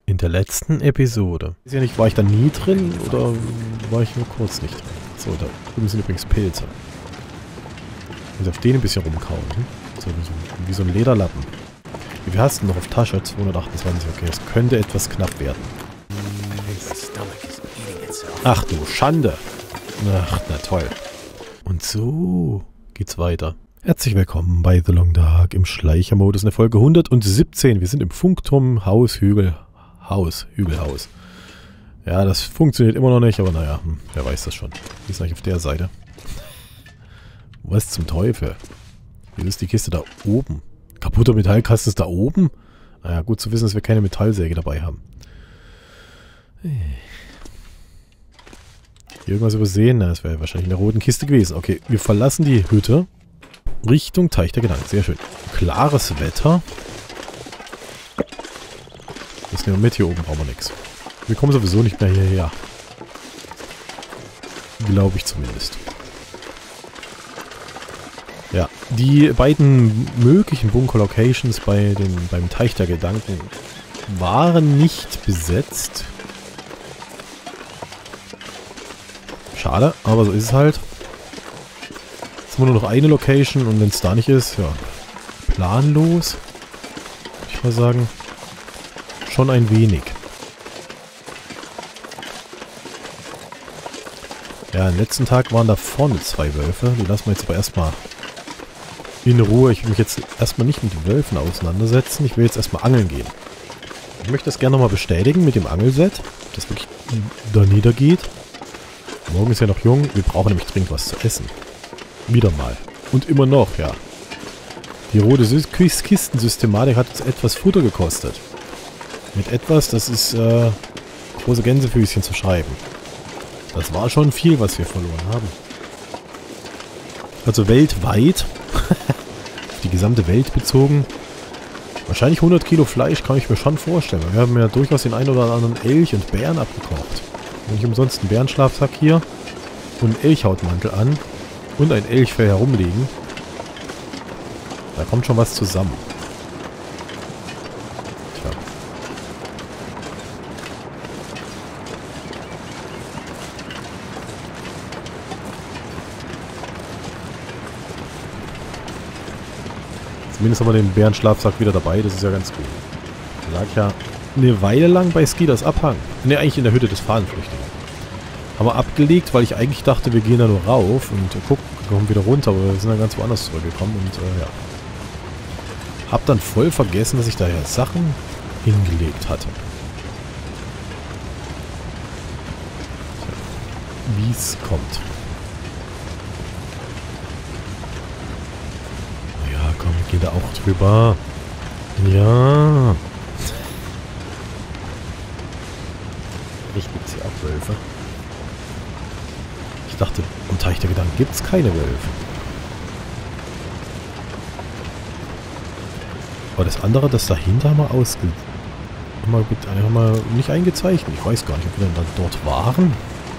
In der letzten Episode. Ich weiß ja nicht, war ich da nie drin oder war ich nur kurz nicht drin? So, da drüben sind übrigens Pilze. Ich muss auf den ein bisschen rumkauen. So, wie so ein Lederlappen. Wie viel hast du noch auf Tasche? 228. Okay, es könnte etwas knapp werden. Ach du Schande. Ach, na toll. Und so geht's weiter. Herzlich willkommen bei The Long Dark im Schleichermodus in der Folge 117. Wir sind im Funkturm Hügelhaus. Ja, das funktioniert immer noch nicht, aber naja, wer weiß das schon. Die ist eigentlich auf der Seite. Was zum Teufel? Wieso ist die Kiste da oben? Kaputter Metallkasten ist da oben? Naja, gut zu wissen, dass wir keine Metallsäge dabei haben. Hier irgendwas übersehen? Na, das wäre wahrscheinlich in der roten Kiste gewesen. Okay, wir verlassen die Hütte. Richtung Teich der Gedanken. Sehr schön. Klares Wetter. Das nehmen wir mit. Hier oben brauchen wir nichts. Wir kommen sowieso nicht mehr hierher. Glaube ich zumindest. Ja, die beiden möglichen Bunker-Locations beim Teich der Gedanken waren nicht besetzt. Schade, aber so ist es halt. Jetzt haben wir nur noch eine Location und wenn es da nicht ist, ja, planlos, würde ich mal sagen, schon ein wenig. Ja, am letzten Tag waren da vorne 2 Wölfe, die lassen wir jetzt aber erstmal in Ruhe. Ich will mich jetzt erstmal nicht mit den Wölfen auseinandersetzen, ich will jetzt erstmal angeln gehen. Ich möchte das gerne nochmal bestätigen mit dem Angelset, ob das wirklich da niedergeht. Morgen ist ja noch jung, wir brauchen nämlich dringend was zu essen. Wieder mal. Und immer noch, ja. Die rote Kistensystematik hat uns etwas Futter gekostet. Mit etwas, das ist große Gänsefüßchen zu schreiben. Das war schon viel, was wir verloren haben. Also weltweit, die gesamte Welt bezogen, wahrscheinlich 100 Kilo Fleisch kann ich mir schon vorstellen. Wir haben ja durchaus den einen oder anderen Elch und Bären abgekocht. Nicht umsonst einen Bärenschlafsack hier und einen Elchhautmantel an. Und ein Elchfell herumliegen. Da kommt schon was zusammen. Tja. Zumindest haben wir den Bärenschlafsack wieder dabei. Das ist ja ganz gut. Da lag ja eine Weile lang bei Skidas Abhang. Ne, eigentlich in der Hütte des Fahnenflüchtigen. Haben wir abgelegt, weil ich eigentlich dachte, wir gehen da nur rauf und gucken, kommen wieder runter, aber wir sind dann ganz woanders zurückgekommen und ja. Hab dann voll vergessen, dass ich da ja Sachen hingelegt hatte. Wie es kommt. Ja, komm, wir gehen da auch drüber. Ja. Vielleicht gibt es hier auch Wölfe. Ich dachte, im Teich der Gedanken gibt es keine Wölfe. Aber das andere, das dahinter haben wir haben wir nicht eingezeichnet. Ich weiß gar nicht, ob wir dann dort waren.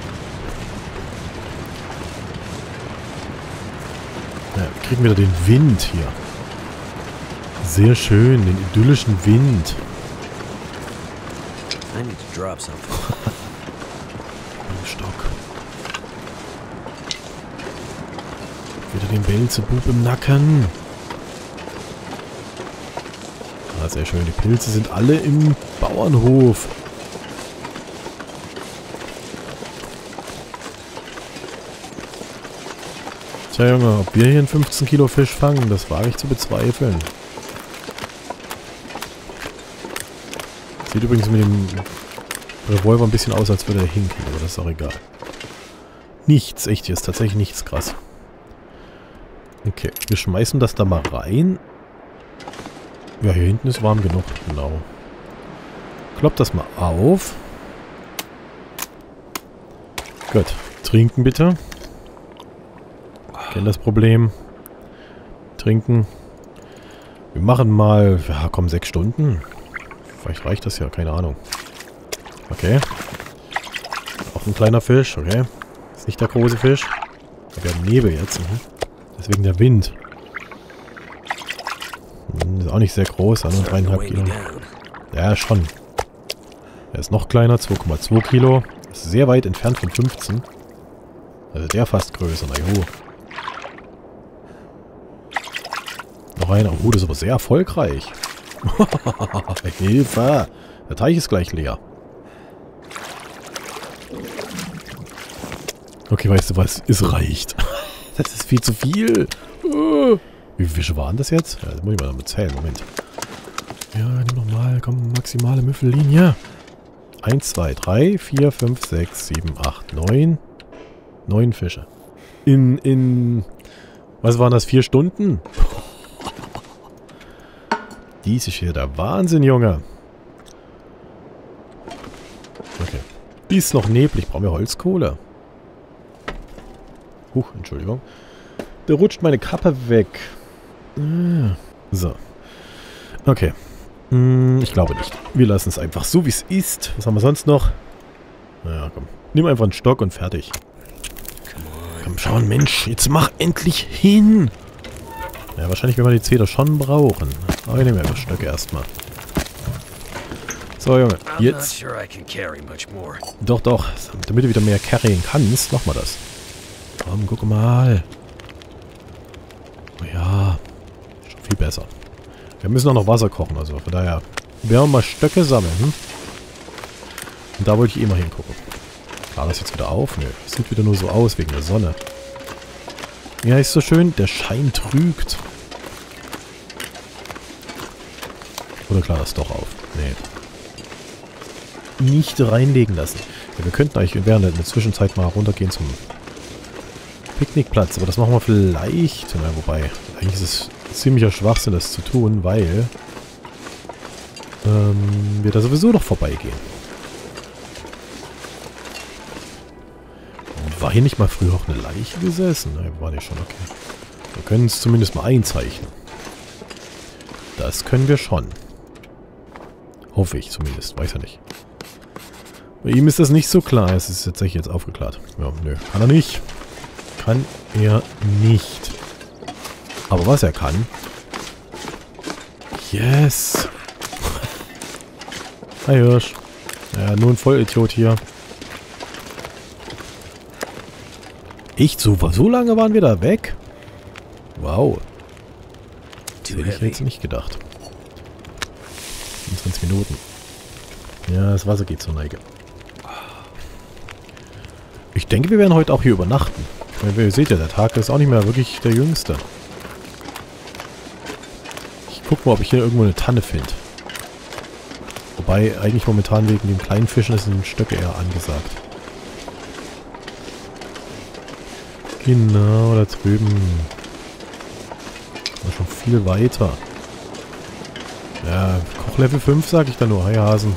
Ja, wir kriegen wieder den Wind hier. Sehr schön, den idyllischen Wind. I need to drop something. Stock. Wieder den Belzebub im Nacken. Ah, sehr schön. Die Pilze sind alle im Bauernhof. Tja, Junge, ob wir hier einen 15 Kilo Fisch fangen, das wage ich zu bezweifeln. Sieht übrigens mit dem Revolver ein bisschen aus, als würde er hinken, aber das ist auch egal. Nichts, echt, hier ist tatsächlich nichts krass. Okay, wir schmeißen das da mal rein. Ja, hier hinten ist warm genug, genau. Kloppt das mal auf. Gut, trinken bitte. Ich kenne das Problem. Trinken. Wir machen mal, ja komm, 6 Stunden. Vielleicht reicht das ja, keine Ahnung. Okay. Auch ein kleiner Fisch, okay. Ist nicht der große Fisch. Wir haben Nebel jetzt. Deswegen der Wind. Ist auch nicht sehr groß, nur 3,5 Kilo. Ja, schon. Er ist noch kleiner, 2,2 Kilo. Ist sehr weit entfernt von 15. Also der fast größer, na jo. Noch einer. Oh, das ist aber sehr erfolgreich. Hilfe! Der Teich ist gleich leer. Okay, weißt du was? Es reicht. Das ist viel zu viel. Wie viele Fische waren das jetzt? Ja, das muss ich mal damit zählen. Moment. Ja, nimm nochmal. Komm, maximale Müffellinie. 1, 2, 3, 4, 5, 6, 7, 8, 9. 9 Fische. Was waren das? 4 Stunden? Dies ist hier der Wahnsinn, Junge. Okay. Ist noch neblig. Brauchen wir Holzkohle? Entschuldigung. Da rutscht meine Kappe weg. So. Okay. Ich glaube nicht. Wir lassen es einfach so, wie es ist. Was haben wir sonst noch? Naja, komm. Nimm einfach einen Stock und fertig. Komm schon, Mensch. Jetzt mach endlich hin. Ja, wahrscheinlich werden wir die Zeder schon brauchen. Aber ich nehme einfach Stöcke erstmal. So, Junge. Jetzt. Doch, doch. Damit du wieder mehr carryen kannst, mach mal das. Komm, guck mal. Oh ja. Schon viel besser. Wir müssen auch noch Wasser kochen, also von daher werden wir mal Stöcke sammeln. Und da wollte ich eh mal hingucken. War das jetzt wieder auf? Nö. Sieht wieder nur so aus wegen der Sonne. Ja, ist so schön. Der Schein trügt. Oder klar, das doch auf. Nee. Nicht reinlegen lassen. Ja, wir könnten eigentlich während der Zwischenzeit mal runtergehen zum Picknickplatz, aber das machen wir vielleicht. Na, wobei, eigentlich ist es ziemlicher Schwachsinn, das zu tun, weil wir da sowieso noch vorbeigehen. War hier nicht mal früher auch eine Leiche gesessen? Nein, war nicht schon, okay. Wir können es zumindest mal einzeichnen. Das können wir schon. Hoffe ich zumindest, weiß ja nicht. Bei ihm ist das nicht so klar, es ist tatsächlich jetzt aufgeklärt. Ja, nö, kann er nicht. Kann er nicht. Aber was er kann... Yes! Hi Hirsch. Ja, nur ein Vollidiot hier. Echt? So lange waren wir da weg? Wow. Das hätte ich jetzt nicht gedacht. 25 Minuten. Ja, das Wasser geht zur Neige. Ich denke, wir werden heute auch hier übernachten. Weil ihr seht ja, der Tag ist auch nicht mehr wirklich der jüngste. Ich guck mal, ob ich hier irgendwo eine Tanne finde. Wobei, eigentlich momentan wegen den kleinen Fischen sind Stöcke eher angesagt. Genau, da drüben. War schon viel weiter. Ja, Kochlevel 5 sag ich da nur. Hi Hasen.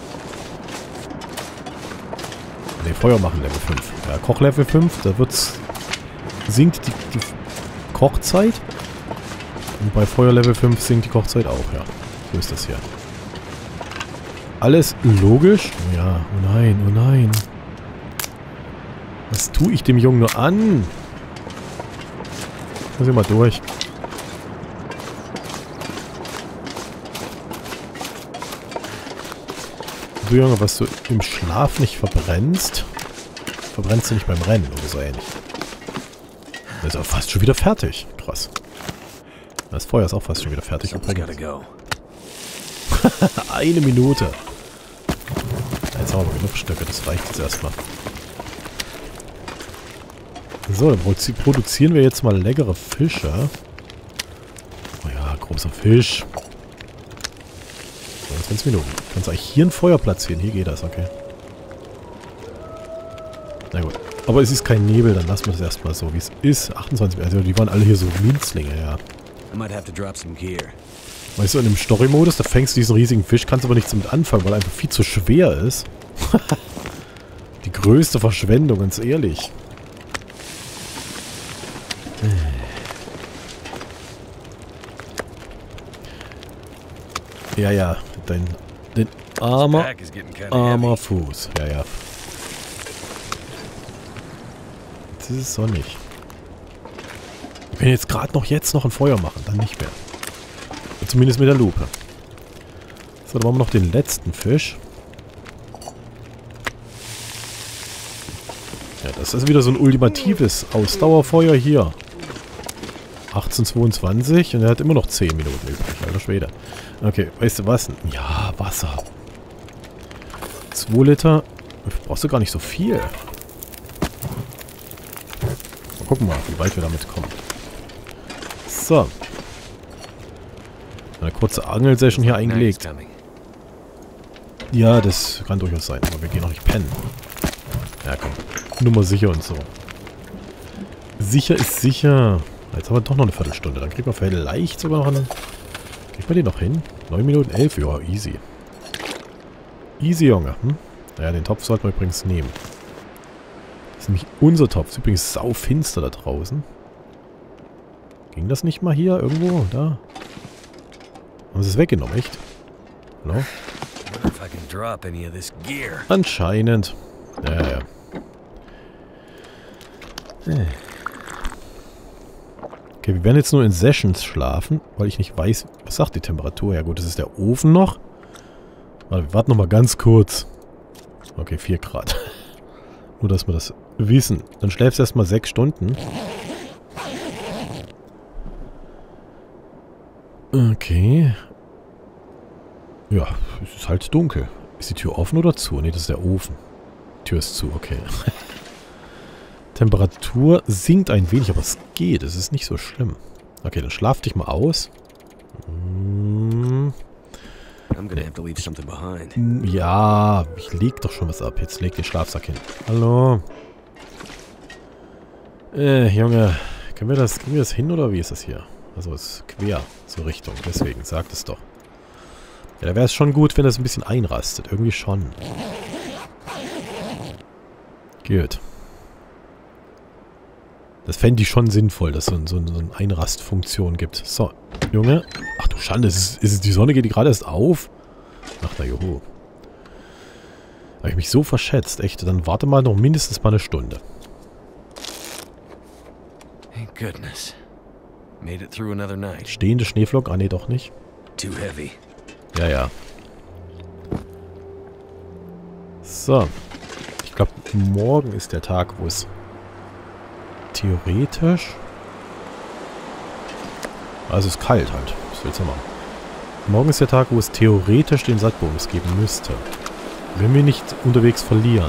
Ne, Feuer machen Level 5. Ja, Kochlevel 5, da sinkt die Kochzeit. Und bei Feuer Level 5 sinkt die Kochzeit auch, ja. So ist das hier. Alles logisch? Ja, oh nein, oh nein. Was tue ich dem Jungen nur an? Muss ich mal durch. Du Junge, was du im Schlaf nicht verbrennst, verbrennst du nicht beim Rennen oder so ähnlich. Das ist aber fast schon wieder fertig. Krass. Das Feuer ist auch fast schon wieder fertig. Eine Minute. Jetzt haben wir genug Stöcke, das reicht jetzt erstmal. So, dann produzieren wir jetzt mal leckere Fische. Oh ja, großer Fisch. 20 Minuten. Kannst du eigentlich hier ein Feuer platzieren? Hier geht das, okay. Na gut. Aber es ist kein Nebel, dann lassen wir das erstmal so, wie es ist. 28, also die waren alle hier so Minzlinge, ja. Weißt du, in dem Story-Modus, da fängst du diesen riesigen Fisch, kannst aber nichts damit anfangen, weil er einfach viel zu schwer ist. Die größte Verschwendung, ganz ehrlich. Ja, ja, dein armer Fuß. Ja, ja. Jetzt ist es sonnig. Wir können jetzt gerade jetzt noch ein Feuer machen, dann nicht mehr. Zumindest mit der Lupe. So, dann machen wir noch den letzten Fisch. Das ist wieder so ein ultimatives Ausdauerfeuer hier. 18:22 und er hat immer noch 10 Minuten übrig. Alter Schwede. Okay, weißt du was? Ja, Wasser. 2 Liter. Brauchst du gar nicht so viel. Mal gucken mal, wie weit wir damit kommen. So. Eine kurze Angelsession hier eingelegt. Ja, das kann durchaus sein, aber wir gehen noch nicht pennen. Ja, komm. Nummer sicher und so. Sicher ist sicher. Jetzt haben wir doch noch eine Viertelstunde. Dann kriegen wir vielleicht sogar noch einen... Kriegen wir den noch hin? 9 Minuten 11. Ja, easy. Easy, Junge. Hm? Naja, den Topf sollten wir übrigens nehmen. Das ist nämlich unser Topf. Ist übrigens saufinster da draußen. Ging das nicht mal hier irgendwo? Da? Haben sie es weggenommen, echt? No? Anscheinend. Ja. Okay, wir werden jetzt nur in Sessions schlafen, weil ich nicht weiß, was sagt die Temperatur? Ja gut, das ist der Ofen noch. Warte, wir warten noch mal ganz kurz. Okay, 4 Grad. Nur, dass wir das wissen. Dann schläfst du erstmal 6 Stunden. Okay. Ja, es ist halt dunkel. Ist die Tür offen oder zu? Ne, das ist der Ofen. Die Tür ist zu, okay. Temperatur sinkt ein wenig, aber es geht. Es ist nicht so schlimm. Okay, dann schlaf dich mal aus. Ja, ich leg doch schon was ab. Jetzt leg den Schlafsack hin. Hallo. Junge. Können wir das hin oder wie ist das hier? Also es ist quer zur Richtung. Deswegen, sagt es doch. Ja, da wäre es schon gut, wenn das ein bisschen einrastet. Irgendwie schon. Gut. Das fände ich schon sinnvoll, dass es so eine Einrastfunktion gibt. So, Junge. Ach du Schande, die Sonne geht gerade erst auf? Ach na juhu. Habe ich mich so verschätzt, echt. Dann warte mal noch mindestens mal eine Stunde. Thank goodness. Made it through another night. Stehende Schneeflocken? Ah, nee, doch nicht. Too heavy. Ja. So. Ich glaube, morgen ist der Tag, wo es theoretisch... Also es ist kalt halt. Was willst du machen? Morgen ist der Tag, wo es theoretisch den Sattbonus geben müsste. Wenn wir nicht unterwegs verlieren.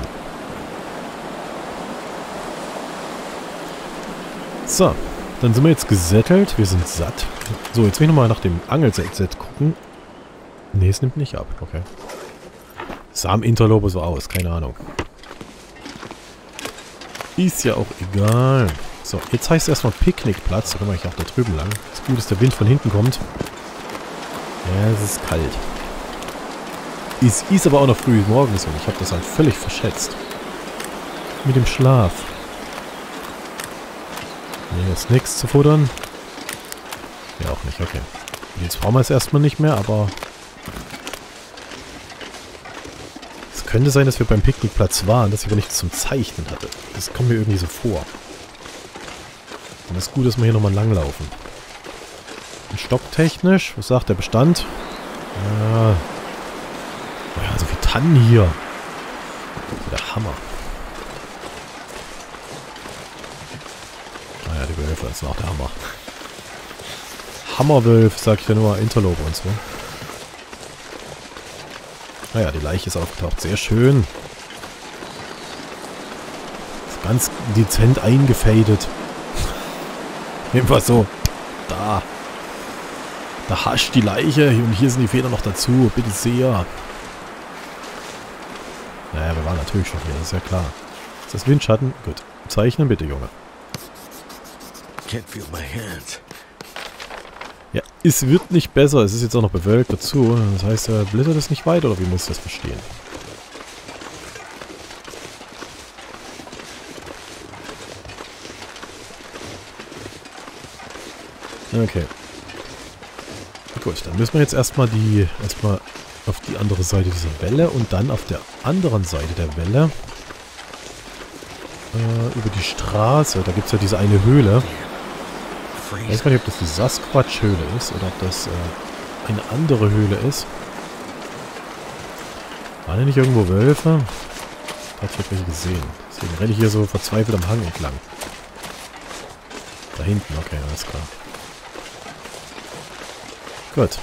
So. Dann sind wir jetzt gesättelt. Wir sind satt. So, jetzt will ich nochmal nach dem Angelset gucken. Ne, es nimmt nicht ab. Okay. Sah am Interloper so aus. Keine Ahnung. Ist ja auch egal. So, jetzt heißt es erstmal Picknickplatz. Da können wir eigentlich auch da drüben lang. Das Gute ist, der Wind von hinten kommt. Ja, es ist kalt. Es ist aber auch noch früh morgens und ich habe das halt völlig verschätzt. Mit dem Schlaf. Hier ist nichts zu futtern. Ja, auch nicht, okay. Jetzt brauchen wir es erstmal nicht mehr, aber... Es könnte sein, dass wir beim Picknickplatz waren, dass ich aber nichts zum Zeichnen hatte. Das kommt mir irgendwie so vor. Und es ist gut, dass wir hier nochmal langlaufen. Und stocktechnisch, was sagt der Bestand? Ja, so viel Tannen hier. Der Hammer. Naja, die Wölfe ist auch der Hammer. Hammerwölf, sag ich ja nur, Interloper und so. Naja, die Leiche ist aufgetaucht. Sehr schön. Ist ganz dezent eingefadet. Jedenfalls so. Da. Da hascht die Leiche. Und hier sind die Federn noch dazu. Bitte sehr. Naja, wir waren natürlich schon hier. Das ist ja klar. Ist das Windschatten? Gut. Zeichnen bitte, Junge. Can't feel my hands. Ja, es wird nicht besser. Es ist jetzt auch noch bewölkt dazu. Das heißt, er blättert es nicht weiter, oder wie muss ich das verstehen? Okay. Gut, dann müssen wir jetzt erstmal auf die andere Seite dieser Welle und dann auf der anderen Seite der Welle über die Straße. Da gibt es ja diese eine Höhle. Ich weiß gar nicht, ob das die Sasquatch-Höhle ist oder ob das eine andere Höhle ist. Waren ja nicht irgendwo Wölfe? Hat ich welche gesehen. Deswegen renne ich hier so verzweifelt am Hang entlang. Da hinten, okay, alles klar. Gut.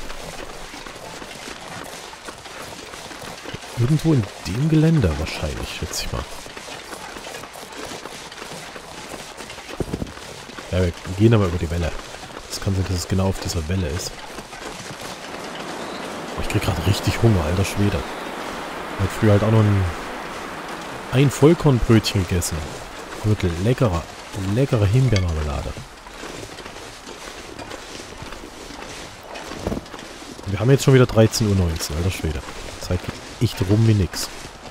Irgendwo in dem Gelände wahrscheinlich, schätze ich mal. Ja, wir gehen aber über die Welle. Das kann sein, dass es genau auf dieser Welle ist. Ich krieg gerade richtig Hunger, alter Schwede. Ich habe früher halt auch noch ein Vollkornbrötchen gegessen. Wirklich leckere Himbeermarmelade. Wir haben jetzt schon wieder 13:19 Uhr, alter Schwede. Zeit geht echt rum wie nix.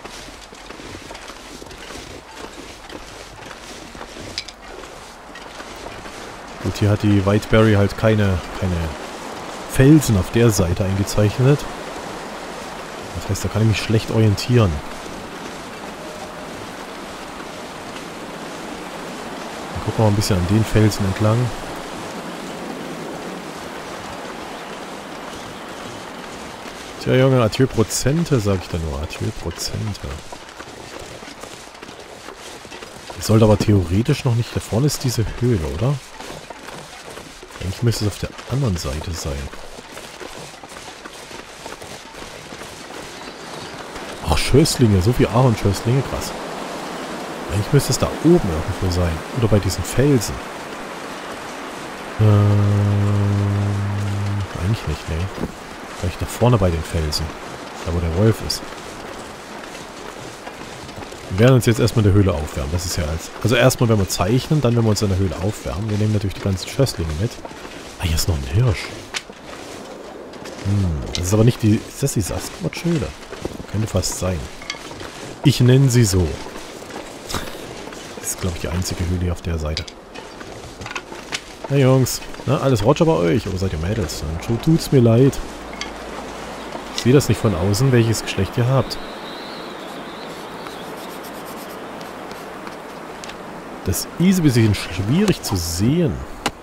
Gut, hier hat die Whiteberry halt keine Felsen auf der Seite eingezeichnet. Das heißt, da kann ich mich schlecht orientieren. Dann gucken wir mal ein bisschen an den Felsen entlang. Tja, Junge, Adieu Prozente, sag ich da nur. Adieu Prozente. Ich sollte aber theoretisch noch nicht... Da vorne ist diese Höhle, oder? Eigentlich müsste es auf der anderen Seite sein. Ach, Schösslinge. So viel Ahornschösslinge. Krass. Eigentlich müsste es da oben irgendwo sein. Oder bei diesen Felsen. Eigentlich nicht, ne. Vielleicht da vorne bei den Felsen. Da wo der Wolf ist. Wir werden uns jetzt erstmal in der Höhle aufwärmen. Das ist ja als... Also erstmal werden wir zeichnen, dann werden wir uns in der Höhle aufwärmen. Wir nehmen natürlich die ganzen Schösslinge mit. Ah, hier ist noch ein Hirsch. Das ist aber nicht die... Ist das die Sasquatch-Höhle? Könnte fast sein. Ich nenne sie so. Das ist, glaube ich, die einzige Höhle hier auf der Seite. Na Jungs, na, alles Roger bei euch? Oder seid ihr Mädels? Dann tut's mir leid. Ich sehe das nicht von außen, welches Geschlecht ihr habt. Das ist ein bisschen schwierig zu sehen.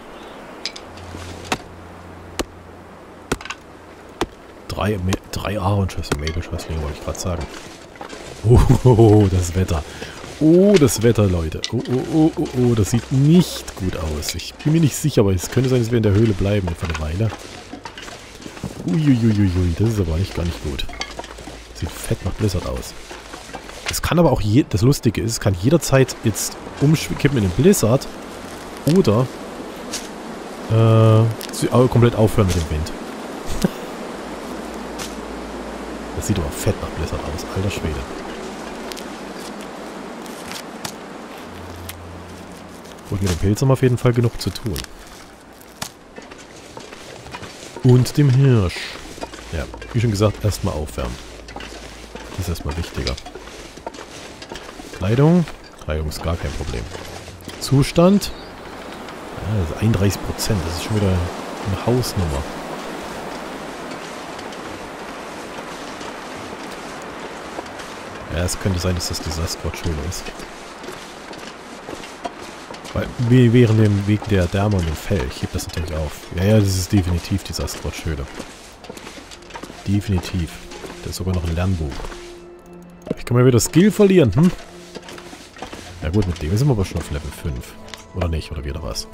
Drei Ahornschösslinge, Maple-Schösslinge wollte ich gerade sagen. Oh, das Wetter. Oh, das Wetter, Leute. Oh, das sieht nicht gut aus. Ich bin mir nicht sicher, aber es könnte sein, dass wir in der Höhle bleiben für eine Weile. Uiuiuiui, das ist aber gar nicht gut. Sieht fett nach Blizzard aus. Es kann aber auch, das Lustige ist, es kann jederzeit jetzt umkippen in den Blizzard oder komplett aufhören mit dem Wind. Das sieht aber fett nach Blizzard aus, alter Schwede. Gut, mit dem Pilz haben wir auf jeden Fall genug zu tun. Und dem Hirsch. Ja, wie schon gesagt, erstmal aufwärmen. Das ist erstmal wichtiger. Kleidung. Kleidung ist gar kein Problem. Zustand. Ja, das ist 31%. Das ist schon wieder eine Hausnummer. Ja, es könnte sein, dass das die Sasquatch-Höhle ist. Weil, während dem Weg der Därme und dem Fell. Ich heb das natürlich auf. Ja, das ist definitiv die Sasquatch-Höhle. Definitiv. Da ist sogar noch ein Lernbuch. Ich kann mal wieder Skill verlieren, hm? Ja gut, mit dem sind wir aber schon auf Level 5. Oder nicht, oder wieder was.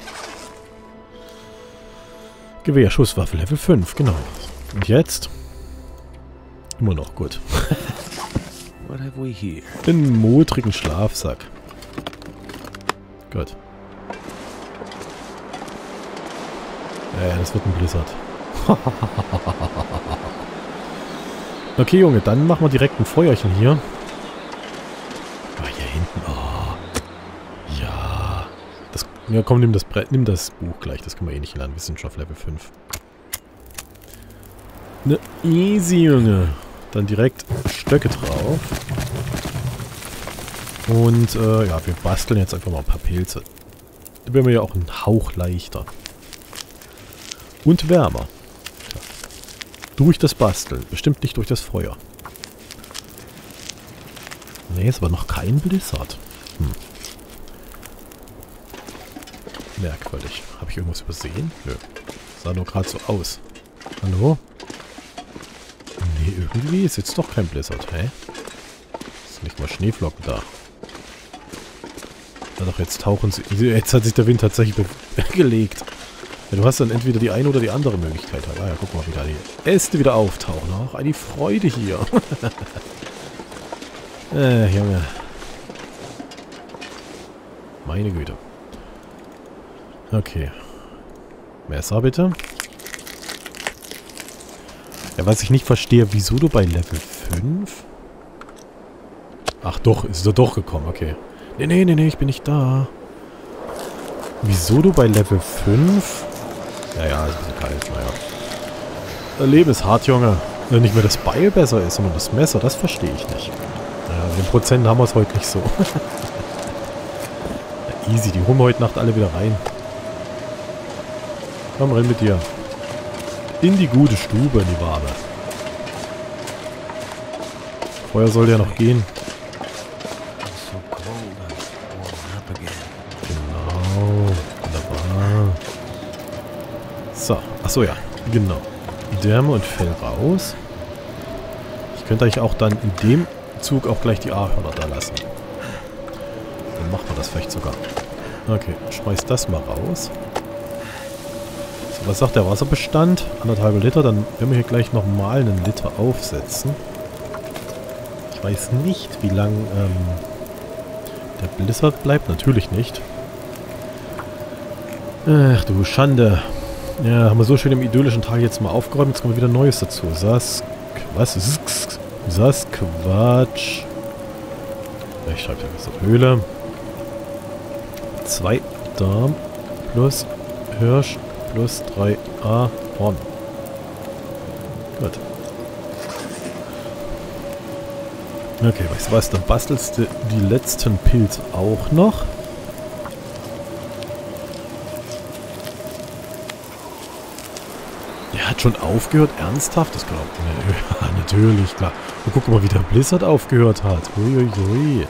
Gewehr, Schusswaffe, Level 5, genau. Und jetzt? Immer noch gut. What have we here? Den modrigen Schlafsack. Gut. Ja, das wird ein Blizzard. Okay, Junge, dann machen wir direkt ein Feuerchen hier. Ah, hier hinten. Oh. Ja. Ja, komm, nimm das Buch gleich. Das können wir eh nicht lernen. Wir sind schon auf Level 5. Ne, easy, Junge. Dann direkt Stöcke drauf. Und, ja, wir basteln jetzt einfach mal ein paar Pilze. Dann werden wir ja auch einen Hauch leichter. Und wärmer. Ja. Durch das Basteln. Bestimmt nicht durch das Feuer. Nee, ist aber noch kein Blizzard. Merkwürdig. Habe ich irgendwas übersehen? Nö. Sah nur gerade so aus. Hallo? Nee, irgendwie ist jetzt doch kein Blizzard, hä? Ist nicht mal Schneeflocken da. Na doch, jetzt tauchen sie. Jetzt hat sich der Wind tatsächlich gelegt. Ja, du hast dann entweder die eine oder die andere Möglichkeit. Ah ja, guck mal, wie da die Äste wieder auftauchen. Ach, eine Freude hier. Junge. Meine Güte. Okay. Messer bitte. Ja, was ich nicht verstehe, wieso du bei Level 5? Ach doch, ist er doch gekommen, okay. Nee, ich bin nicht da. Wieso du bei Level 5? Ja, ist ein bisschen kalt, naja. Leben ist hart, Junge. Wenn nicht mehr das Beil besser ist, sondern das Messer, das verstehe ich nicht. Naja, den Prozent haben wir es heute nicht so. Ja, easy, die holen wir heute Nacht alle wieder rein. Komm, renn mit dir. In die gute Stube, in die warme. Feuer soll ja noch gehen. Genau. Wunderbar. So. Achso, ja. Genau. Därme und Fell raus. Ich könnte eigentlich auch dann in dem Zug auch gleich die Ahorner da lassen. Dann machen wir das vielleicht sogar. Okay, schmeiß das mal raus. So, was sagt der Wasserbestand? 1,5 Liter. Dann werden wir hier gleich nochmal einen Liter aufsetzen. Ich weiß nicht, wie lang der Blizzard bleibt. Natürlich nicht. Ach du Schande. Ja, haben wir so schön im idyllischen Tag jetzt mal aufgeräumt. Jetzt kommt wieder Neues dazu. Was? Sasquatch. Ich schreibe ja was. Höhle. 2 Darm plus Hirsch plus 3 Ahorn. Gut. Okay, weißt du was? Dann bastelst du die letzten Pilze auch noch. Der hat schon aufgehört? Ernsthaft? Das glaubt mir. Ja, natürlich, klar. Und guck mal, wie der Blizzard aufgehört hat. Uiuiui.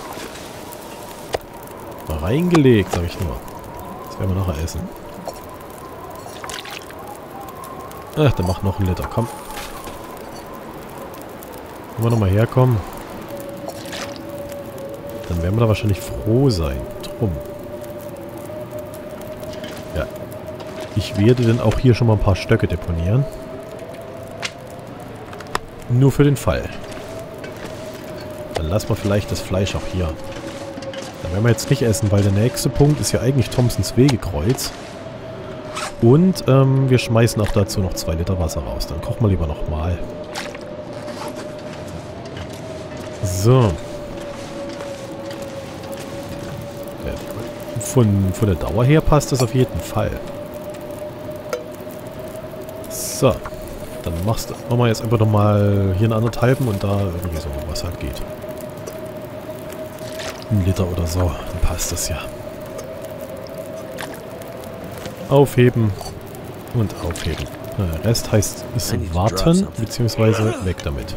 Mal reingelegt, sag ich nur. Das werden wir nachher essen. Ach, der macht noch einen Liter. Komm. Wenn wir nochmal herkommen, dann werden wir da wahrscheinlich froh sein. Drum. Ja. Ich werde dann auch hier schon mal ein paar Stöcke deponieren. Nur für den Fall. Dann lassen wir vielleicht das Fleisch auch hier. Dann werden wir jetzt nicht essen, weil der nächste Punkt ist ja eigentlich Thompsons Wegekreuz. Und wir schmeißen auch dazu noch 2 Liter Wasser raus. Dann kochen wir lieber nochmal. So. Von der Dauer her passt das auf jeden Fall. So. Dann machen wir jetzt einfach nochmal hier einen 1,5 und da irgendwie so, was halt geht. 1 Liter oder so. Dann passt das ja. Aufheben und aufheben. Der Rest heißt es warten, beziehungsweise weg damit.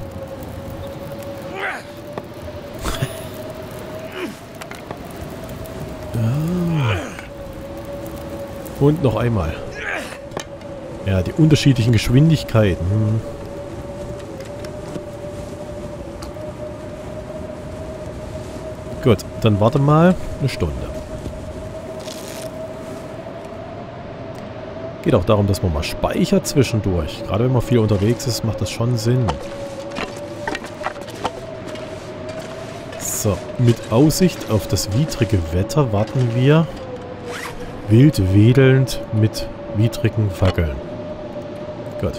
Und noch einmal. Ja, die unterschiedlichen Geschwindigkeiten. Gut, dann warte mal eine Stunde. Geht auch darum, dass man mal speichert zwischendurch. Gerade wenn man viel unterwegs ist, macht das schon Sinn. So, mit Aussicht auf das widrige Wetter warten wir wild wedelnd mit widrigen Fackeln. Gut.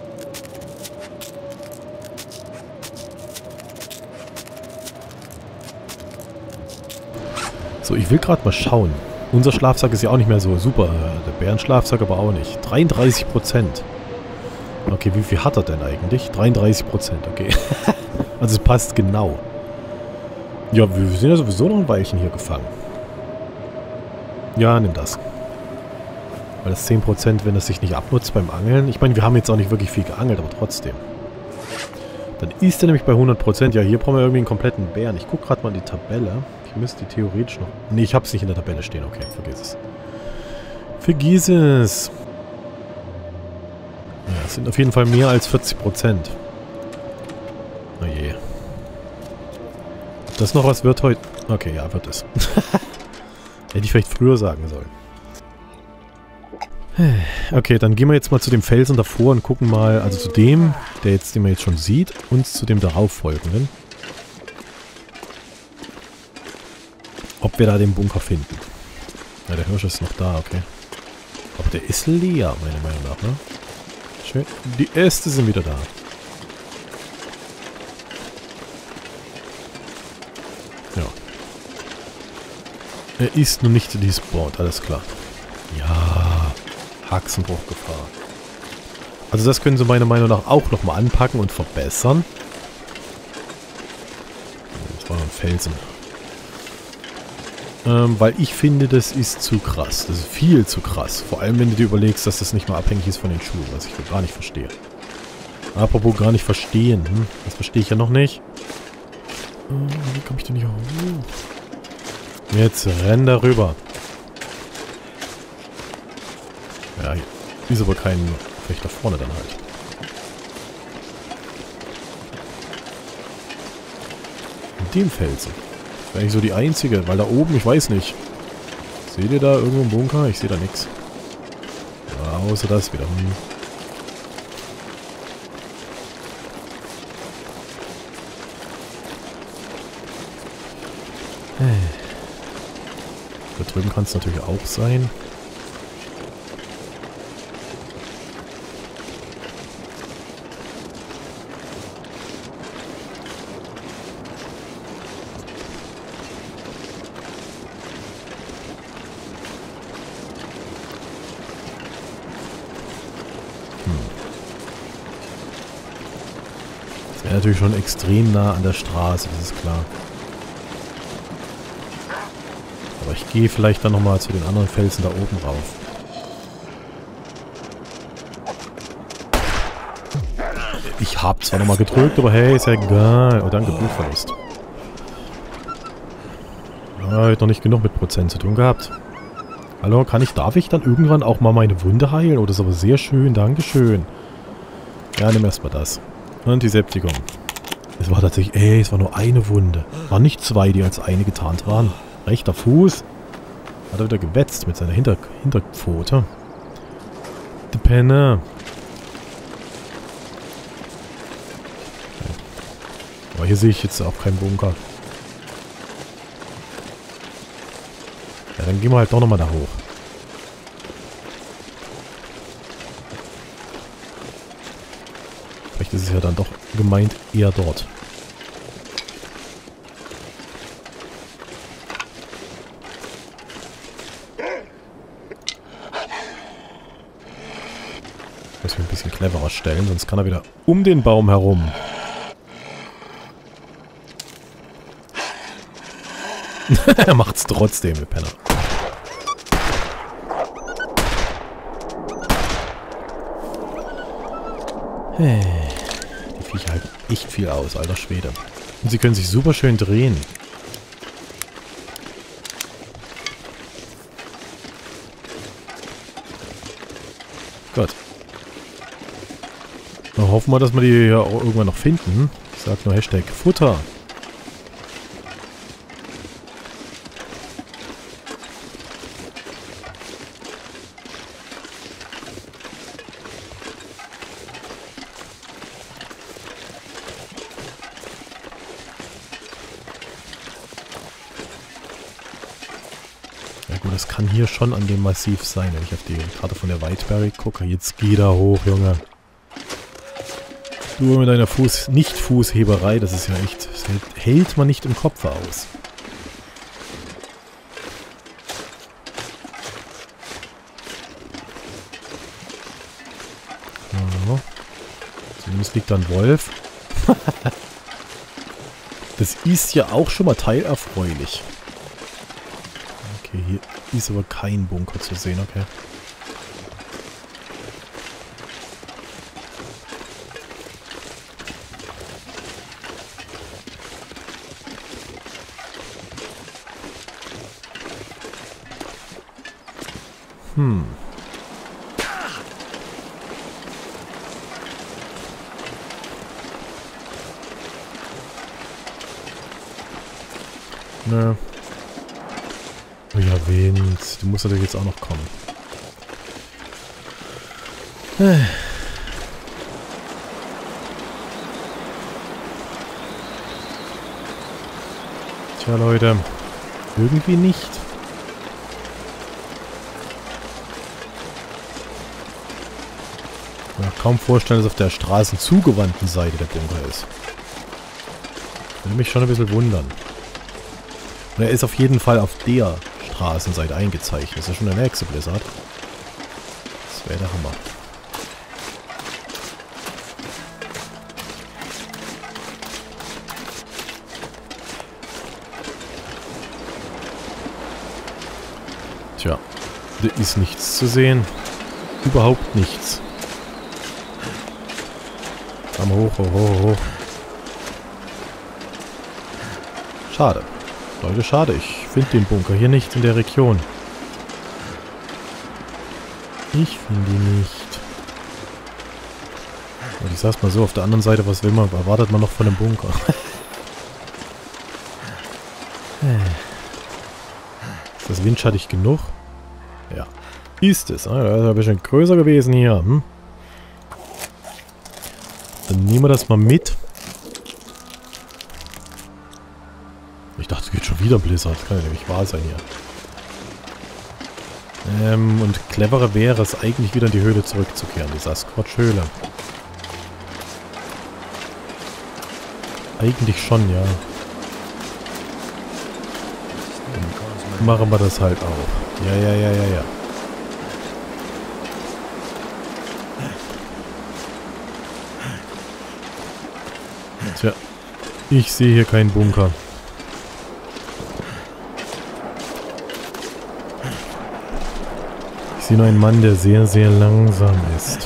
So, ich will gerade mal schauen. Unser Schlafsack ist ja auch nicht mehr so super. Der Bärenschlafsack aber auch nicht. 33%. Okay, wie viel hat er denn eigentlich? 33%, okay. Also es passt genau. Ja, wir sind ja sowieso noch ein Weilchen hier gefangen. Ja, nimm das. Weil das 10%, wenn es sich nicht abnutzt beim Angeln. Ich meine, wir haben jetzt auch nicht wirklich viel geangelt, aber trotzdem. Dann ist er nämlich bei 100%. Ja, hier brauchen wir irgendwie einen kompletten Bären. Ich gucke gerade mal in die Tabelle. Ich müsste die theoretisch noch... Nee, ich habe es nicht in der Tabelle stehen. Okay, vergiss es. Vergiss es. Ja, es sind auf jeden Fall mehr als 40%. Oh je. Ob das noch was wird heute? Okay, ja, wird es. Hätte ich vielleicht früher sagen sollen. Okay, dann gehen wir jetzt mal zu dem Felsen davor und gucken mal, also zu dem, den man jetzt schon sieht, und zu dem darauffolgenden. Ob wir da den Bunker finden. Ja, der Hirsch ist noch da, okay. Aber der ist leer, meiner Meinung nach, ne? Schön. Die Äste sind wieder da. Ja. Er ist noch nicht despawned, alles klar. Ja, Haxenbruchgefahr. Also das können sie meiner Meinung nach auch nochmal anpacken und verbessern. Das war noch ein Felsen. Weil ich finde, das ist zu krass. Das ist viel zu krass. Vor allem, wenn du dir überlegst, dass das nicht mal abhängig ist von den Schuhen, was ich gar nicht verstehe. Apropos gar nicht verstehen. Das verstehe ich ja noch nicht. Wie komme ich denn hier hoch? Jetzt renn da rüber. Ja, hier ist aber kein... Vielleicht da vorne dann halt. In dem Felsen. Das wäre eigentlich so die einzige, weil da oben, ich weiß nicht. Seht ihr da irgendwo einen Bunker? Ich sehe da nichts. Ja, außer das wieder. Da drüben kann es natürlich auch sein. Das wäre natürlich schon extrem nah an der Straße, das ist klar. Aber ich gehe vielleicht dann nochmal zu den anderen Felsen da oben rauf. Ich habe zwar nochmal gedrückt, aber hey, ist ja egal. Oh, danke, Blutverlust. Ja, ich noch nicht genug mit Prozent zu tun gehabt. Hallo, darf ich dann irgendwann auch mal meine Wunde heilen? Oh, das ist aber sehr schön, dankeschön. Ja, nimm erstmal das. Antiseptikum. Es war tatsächlich, es war nur eine Wunde. Waren nicht zwei, die als eine getarnt waren. Rechter Fuß. Hat er wieder gewetzt mit seiner Hinterpfote. Die Penne. Aber hier sehe ich jetzt auch keinen Bunker. Ja, dann gehen wir halt doch nochmal da hoch. Vielleicht ist es ja dann doch gemeint eher dort. Muss ich ein bisschen cleverer stellen, sonst kann er wieder um den Baum herum. Er macht's trotzdem, der Penner. Die Viecher halten echt viel aus, alter Schwede. Und sie können sich super schön drehen. Gut. Dann hoffen wir, dass wir die ja auch irgendwann noch finden. Ich sag nur Hashtag Futter. Ja gut, das kann hier schon an dem Massiv sein, wenn ich auf die Karte von der Whiteberry gucke. Jetzt geh da hoch, Junge. Du mit deiner Nicht-Fußheberei, das ist ja echt... Das hält man nicht im Kopf aus. Ja. Zumindest liegt da ein Wolf. Das ist ja auch schon mal teilerfreulich. Okay, hier ist aber kein Bunker zu sehen, okay. Nö. Oh ja, Wind. Du musst natürlich jetzt auch noch kommen. Tja, Leute. Irgendwie nicht. Ich kann mir kaum vorstellen, dass auf der straßenzugewandten Seite der Bunker ist. Würde mich schon ein bisschen wundern. Und er ist auf jeden Fall auf der Straßenseite eingezeichnet. Das ist ja schon der nächste Blizzard. Das wäre der Hammer. Tja, da ist nichts zu sehen. Überhaupt nichts. Komm hoch, hoch, hoch, hoch. Schade. Leute, schade. Ich finde den Bunker hier nicht in der Region. Ich finde ihn nicht. Und ich sag's mal so, auf der anderen Seite, was will man? Erwartet man noch von dem Bunker? Ist das windschattig genug? Ja. Ist es. Ah, das ist ein bisschen größer gewesen hier. Hm? Dann nehmen wir das mal mit. Ich dachte, es geht schon wieder Blizzard. Das kann ja nicht wahr sein hier. Und cleverer wäre es eigentlich wieder in die Höhle zurückzukehren. Die Sasquatch-Höhle. Eigentlich schon, ja. Dann machen wir das halt auch. Ja, ja, ja, ja, ja. Tja, ich sehe hier keinen Bunker. Ich sehe nur einen Mann, der sehr, sehr langsam ist.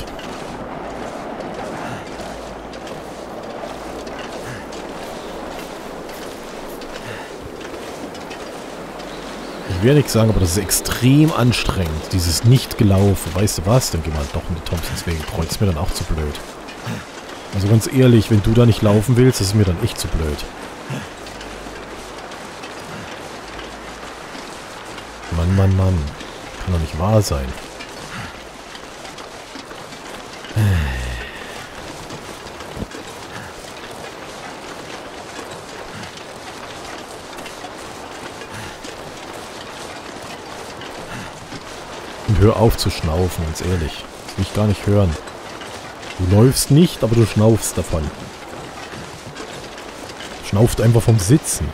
Ich will nichts sagen, aber das ist extrem anstrengend, dieses Nicht-Gelaufen. Weißt du was? Dann gehen wir halt doch in die Thompsons Wege. Kreuzt mir dann auch zu blöd. Also ganz ehrlich, wenn du da nicht laufen willst, das ist mir dann echt zu blöd. Mann, Mann, Mann. Kann doch nicht wahr sein. Und hör auf zu schnaufen, ganz ehrlich. Das will ich gar nicht hören. Du läufst nicht, aber du schnaufst davon. Schnauft einfach vom Sitzen.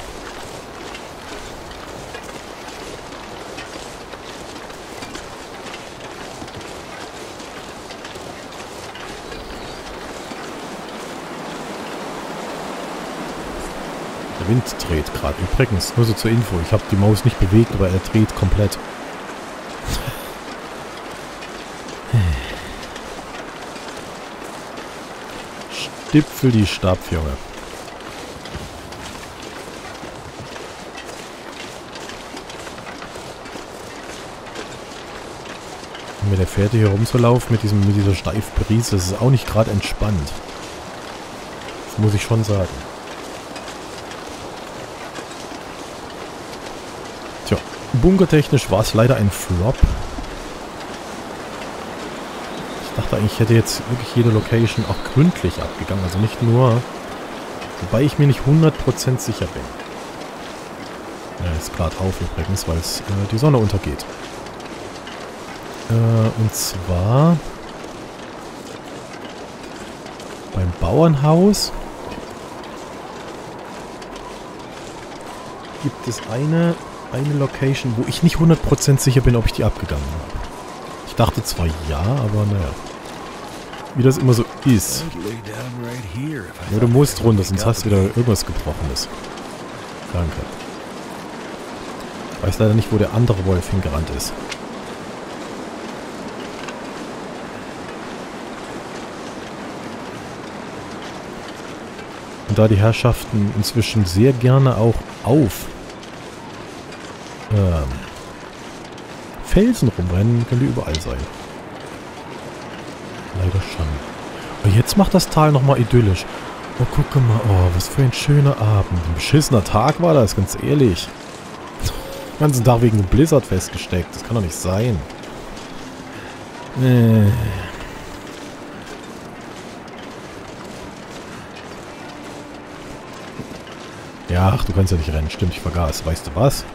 Der Wind dreht gerade. Übrigens, nur so zur Info. Ich habe die Maus nicht bewegt, aber er dreht komplett. Stipfel die Stab, Junge. Und mit der Fährte hier rumzulaufen, mit dieser steifen Brise, das ist auch nicht gerade entspannt. Das muss ich schon sagen. Tja, bunkertechnisch war es leider ein Flop. Ich dachte eigentlich, ich hätte jetzt wirklich jede Location auch gründlich abgegangen. Also nicht nur, wobei ich mir nicht 100% sicher bin. Ja, ist gerade auf übrigens, weil es die Sonne untergeht. Und zwar beim Bauernhaus gibt es eine Location, wo ich nicht 100% sicher bin, ob ich die abgegangen habe. Ich dachte zwar ja, aber naja. Wie das immer so ist. Ja, du musst runter, sonst hast du wieder irgendwas Gebrochenes. Danke. Ich weiß leider nicht, wo der andere Wolf hingerannt ist. Und da die Herrschaften inzwischen sehr gerne auch auf Felsen rumrennen, können die überall sein. Leider schon. Aber jetzt macht das Tal nochmal idyllisch. Oh, guck mal. Oh, was für ein schöner Abend. Ein beschissener Tag war das, ganz ehrlich. Den ganzen Tag wegen dem Blizzard festgesteckt. Das kann doch nicht sein. Ja, ach, du kannst ja nicht rennen. Stimmt, ich vergaß. Weißt du was?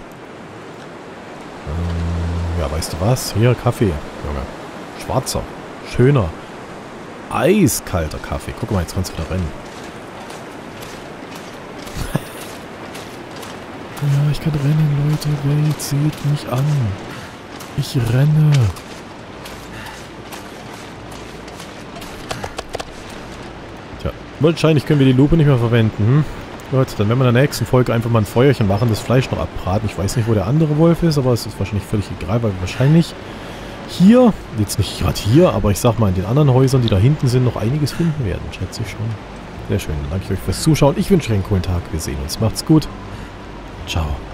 Ja, weißt du was? Hier, Kaffee, Junge. Schwarzer. Schöner. Eiskalter Kaffee. Guck mal, jetzt kannst du wieder rennen. Ja, ich kann rennen, Leute. Welt, seht mich an. Ich renne. Tja, wahrscheinlich können wir die Lupe nicht mehr verwenden, hm? Gut, dann werden wir in der nächsten Folge einfach mal ein Feuerchen machen, das Fleisch noch abbraten. Ich weiß nicht, wo der andere Wolf ist, aber es ist wahrscheinlich völlig egal, weil wir wahrscheinlich hier, jetzt nicht gerade hier, aber ich sag mal in den anderen Häusern, die da hinten sind, noch einiges finden werden, schätze ich schon. Sehr schön, dann danke ich euch fürs Zuschauen. Ich wünsche euch einen coolen Tag. Wir sehen uns. Macht's gut. Ciao.